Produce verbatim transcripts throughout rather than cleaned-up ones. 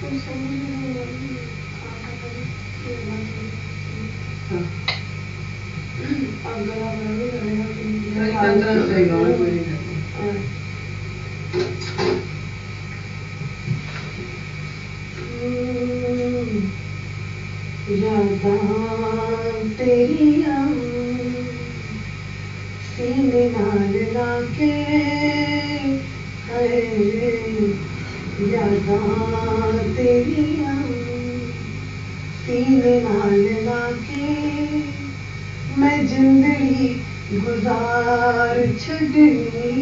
अब गला बड़ा नहीं लगेगा यादां तेरियां सीने नाल लाके है यादां तेरियां सीने नाल लाके मैं जिंदड़ी गुजार छड़नी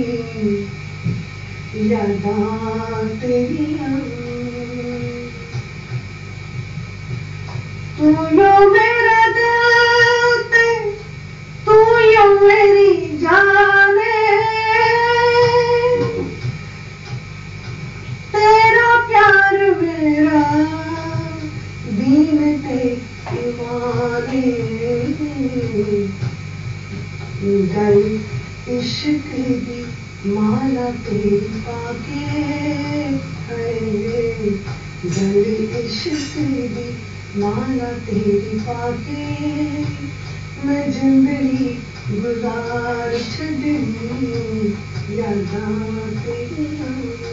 यादां तेरियां तू यो मेरा दिल ते तू यो मेरी जाने तेरा प्यार मेरा दीन ते ईमाने गल इश्क दी माला तेरी पाके है गल इश्क दी माला तेरी पाके मैं जिंदड़ी गुजार छड़नी यादां तेरियां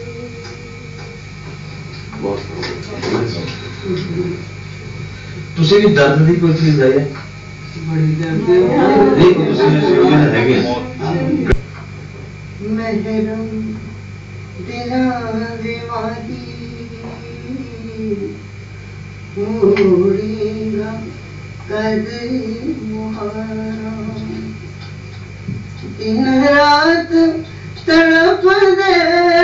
ਤੁਸੀਂ ਵੀ ਦਰਦ ਦੀ ਕੋਈ ਚੀਜ਼ ਹੈ बड़ी दर्द ਨਹੀਂ ਤੁਸੀਂ ਸ਼ੋਅ ਹੈਗੇ महरम दिलां दीवानी मोड़ेगा कदर मुहारा दिन रात तड़प दे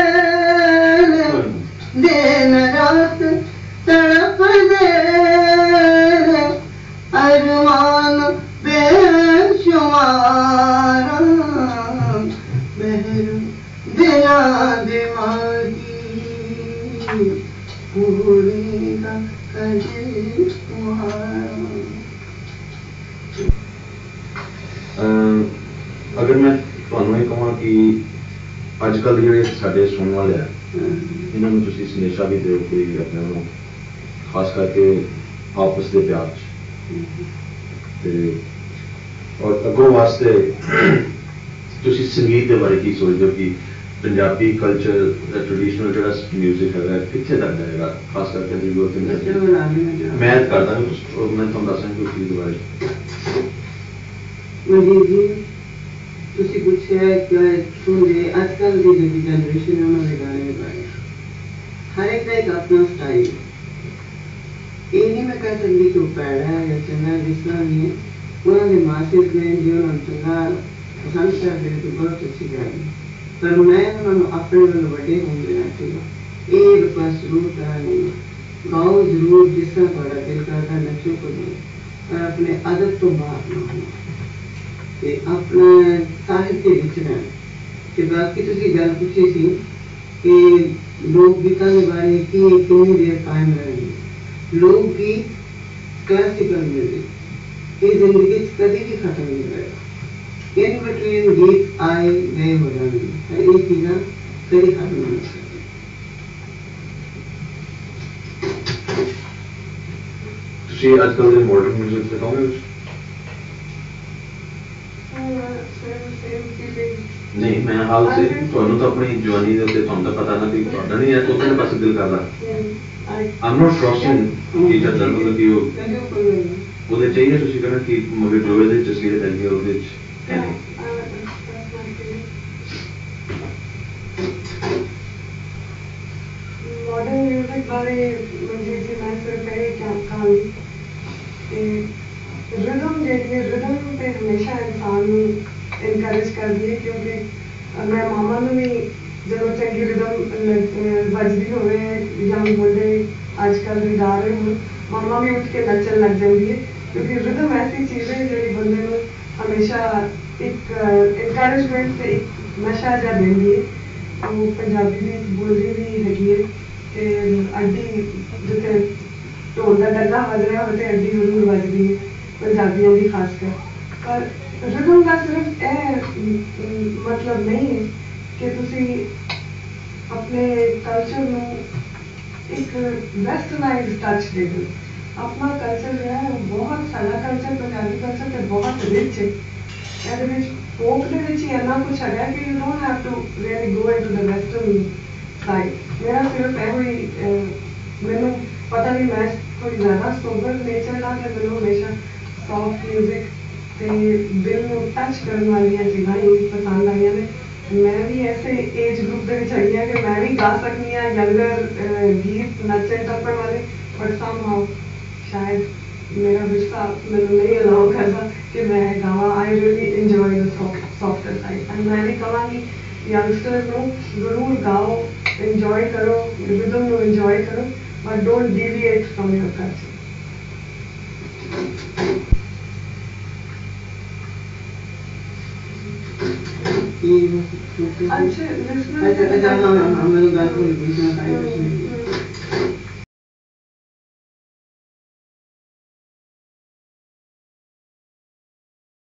दिन रात तड़प दे अरमान बेशुमारा महरम दिलां दीवानी मोड़ेगा अगर मैं ਤੁਹਾਨੂੰ ਇਹ ਕਹਾਂ ਕਿ ਅੱਜ ਕੱਲ੍ਹ ਜਿਹੜੇ ਸਾਡੇ ਸੁਣਨ ਵਾਲੇ ਆ ਇਹਨਾਂ ਨੂੰ ਤੁਸੀਂ ਸੰਦੇਸ਼ਾ ਵੀ ਦਿਓ ਕੋਈ ਆਪਣੇ ਨੂੰ ਖਾਸ ਕਰਕੇ ਆਪਸ ਦੇ ਪਿਆਰ 'ਚ ਤੇ ਔਰ ਅੱਗੋਂ ਵਾਸਤੇ ਤੁਸੀਂ ਸੰਗੀਤ ਦੇ ਬਾਰੇ ਕੀ ਸੋਚਦੇ ਹੋ ਕਿ ਪੰਜਾਬੀ ਕਲਚਰ ਦਾ ਟ੍ਰੈਡੀਸ਼ਨਲ ਜਿਹੜਾ ਮਿਊਜ਼ਿਕ ਹੈਗਾ ਕਿੱਥੇ ਤੱਕ ਜਾਏਗਾ ਖਾਸ ਕਰਕੇ ਜੀ ਮੈਂ ਕਰਦਾ ਮੈਂ ਤੁਹਾਨੂੰ ਦੱਸਾਂ ਕਿ ਉਸ ਚੀਜ਼ ਦੇ ਬਾਰੇ ਮਨਜੀਤ ਜੀ ਤੁਸੀਂ ਪੁੱਛਿਆ ਕਿ ਸੁਣਦੇ ਅੱਜ ਕੱਲ੍ਹ ਦੀ ਜਿਹੜੀ ਜਨਰੇਸ਼ਨ ਹੈ ਉਹਨਾਂ ਦੇ ਗਾਣੇ ਦੇ ਬਾਰੇ ਹਰ ਇੱਕ ਦਾ ਇੱਕ ਆਪਣਾ ਸਟਾਈਲ ਇਹ ਨਹੀਂ ਮੈਂ ਕਹਿ ਸਕਦੀ ਕਿ ਉਹ ਪੈੜਾ ਹੈ ਜਾਂ ਚੰਗਾ ਜਿਸ ਤਰ੍ਹਾਂ ਵੀ ਹੈ ਉਹਨਾਂ ਦੇ ਮਾਸਿਕ ਨੇ ਜੇ ਉਹਨਾਂ ਨੂੰ ਚੰਗਾ ਪਸੰਦ ਕਰਦੇ ਤਾਂ ਬਹੁਤ ਅੱਛੀ ਗੱਲ ਹੈ पर मैं उन्होंने अपने वालों बड़े होंगे ना चाहिए ये रिक्वेस्ट जरूर करानी गाओ जरूर जिस तरह थोड़ा दिल करता नचो करो पर अपने अदब तो बाहर ना हो अपना साहित्य विच रहना कि बाकी तुसी गल पूछी सी कि लोक गीतां दे बारे की कितनी देर कायम रहेंगे लोक गीत क्लासिकल म्यूजिक ये जिंदगी कभी भी खत्म नहीं होएगा इन बिटवीन गीत आए गए हो जाएंगे ये चीज़ा कभी खत्म नहीं हो सकती ਤੁਸੀਂ ਅੱਜ ਕੱਲ੍ਹ ਦੇ ਮਾਡਰਨ ਮਿਊਜ਼ਿਕ ਤੇ ਕਹੋਗੇ ਨਹੀਂ ਮੈਂ ਹਾਲ ਸੇ ਤੁਹਾਨੂੰ ਤਾਂ ਆਪਣੀ ਜਵਾਨੀ ਦੇ ਉੱਤੇ ਤੁਹਾਨੂੰ ਤਾਂ ਪਤਾ ਨਾ ਕਿ ਤੁਹਾਡਾ ਨਹੀਂ ਹੈ ਤਾਂ ਉਹਦੇ ਪਾਸੇ ਦਿਲ ਕਰਦਾ ਆਮ ਨੋਟ ਕ੍ਰੋਸਿੰਗ ਕੀ ਕਰਦਾ ਮਤਲਬ ਕਿ ਉਹ ਉਹਦੇ ਚਾਹੀਏ ਤੁਸੀਂ ਕਹਿਣਾ ਕਿ ਮਗਰ ਲੋਹੇ ਦੇ ਜਸੀਰੇ ਪੈਂਦੀ ਉਹਦੇ ਵਿੱਚ मॉडर्न म्यूजिक बारे मुझे जी मैं सिर्फ ये क्या कहानी कि रिदम जी रिदम पे हमेशा इंसान इनकरेज कर दिए क्योंकि मैं मामा ने भी जो चंगी रिदम बजती होवे यंग मुंडे आजकल भी गा रहे हो मामा भी उठ के नचन लग जाती है क्योंकि रिदम ऐसी चीज़ है जी बंदे को हमेशा एक इनकरेजमेंट से एक नशा जा देती है वो पंजाबी की बोली भी हैगी है कि अड्डी जिते ढोल का डल्ला बज रहा होते अड्डी जरूर बजती है पंजाबियों की खासकर पर रिदम का सिर्फ ए मतलब नहीं है कि तुसी अपने कल्चर में एक वेस्टर्नाइज टच दे दो। अपना कल्चर जो है बहुत सारा कल्चर पंजाबी कल्चर तो बहुत रिच है। ਇਹਦੇ ਵਿੱਚ ਫੋਕ ਦੇ ਵਿੱਚ ਹੀ ਇੰਨਾ ਕੁਛ ਹੈਗਾ ਕਿ you don't have to really go into the western side. ਮੇਰਾ ਸਿਰਫ ਇਹੋ ਹੀ ਮੈਨੂੰ ਪਤਾ ਨਹੀਂ ਮੈਂ ਥੋੜੀ ਜ਼ਿਆਦਾ ਸੋਬਰ ਨੇਚਰ ਦਾ ਤੇ ਮੈਨੂੰ ਹਮੇਸ਼ਾ ਸੌਫਟ ਮਿਊਜ਼ਿਕ ਤੇ ਦਿਲ ਨੂੰ ਟੱਚ ਕਰਨ ਵਾਲੀਆਂ ਚੀਜ਼ਾਂ ਹੀ ਪਸੰਦ ਆਈਆਂ ਨੇ। ਮੈਂ ਵੀ ਐਸੇ ਏਜ ਗਰੁੱਪ ਦੇ ਵਿੱਚ ਹੈਗੀ ਹਾਂ ਕਿ ਮੈਂ ਵੀ ਗਾ ਸਕਦੀ ਹਾਂ ਯੰਗਰ ਗੀਤ ਨੱਚਣ ਟੱਪਣ ਵਾਲੇ, ਬਟ ਸਮਹਾਉ ਸ਼ਾਇਦ मेरा विरसा मैंने नहीं अलाउ करता कि मैं गावा। I really enjoy the softer side and मैं भी कहांगी यंगस्टर्स को जरूर गाओ, इंजॉय करो, रिदम को इंजॉय करो, but don't deviate from your culture. अच्छा लिसनर अच्छा अच्छा हाँ हाँ हाँ मैं तो बात बोल रही थी।